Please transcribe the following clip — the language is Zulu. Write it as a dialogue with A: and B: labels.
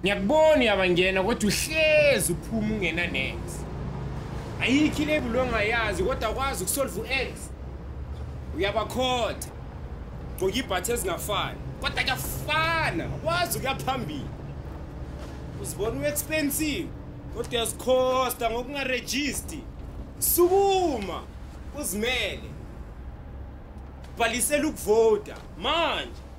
A: Ngiyakubona uyabangena kodwa uhlezi uphuma ungena next. Ayikho ilebuli ongayazi kodwa akwazi ukusolve u-X. Uyabakhotha. Gqoka ibhathi ezingafani. Kodwa kuyafana, wazi ukuyaphambili. Uzibona u-expensive, kodwa uyazikhosta ngokungaregister. Sukuma, uzimele. Bhalisela ukuvota manje.